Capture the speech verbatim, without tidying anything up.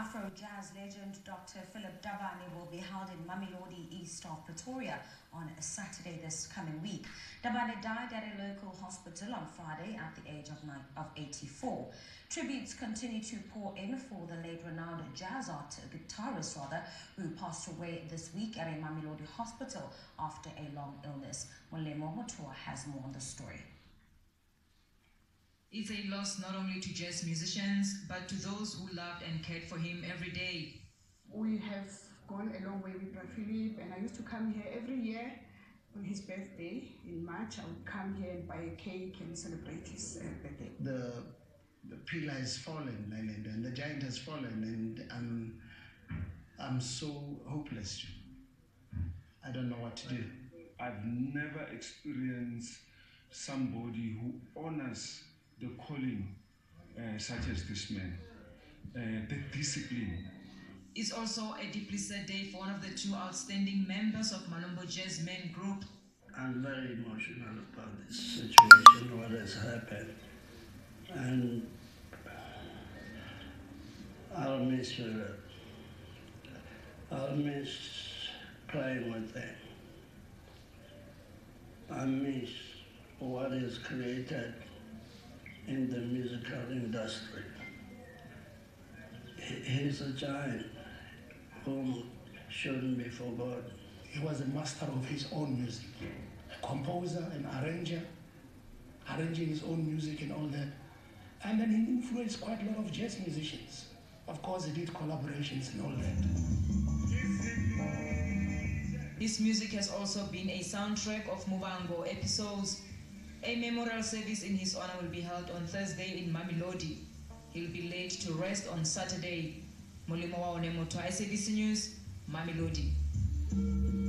Afro jazz legend Doctor Philip Dabane will be held in Mamelodi east of Pretoria on Saturday this coming week. Dabane died at a local hospital on Friday at the age of, nine, of eighty-four. Tributes continue to pour in for the late renowned jazz art guitarist rather, who passed away this week at a Mamelodi hospital after a long illness. Molemo Motoa has more on the story. It's a loss not only to jazz musicians, but to those who loved and cared for him every day. We have gone a long way with Brother Philip, and I used to come here every year on his birthday in March. I would come here and buy a cake and celebrate his uh, birthday. The, the pillar has fallen, and, and the giant has fallen, and I'm, I'm so hopeless. I don't know what to do. I've never experienced somebody who honors the calling uh, such as this man, uh, the discipline. It's also a deeply sad day for one of the two outstanding members of Malombo Jazz Men Group. I'm very emotional about this situation, what has happened, and I'll miss her. I'll miss playing with them. I miss what is created in the musical industry. He's a giant whom shouldn't be forgotten. He was a master of his own music, a composer, an arranger, arranging his own music and all that. And then he influenced quite a lot of jazz musicians. Of course, he did collaborations and all that. His music has also been a soundtrack of Mubango episodes. A memorial service in his honor will be held on Thursday in Mamelodi. He'll be laid to rest on Saturday. Molimo wa Onemoto, I S A B C News, Mamelodi.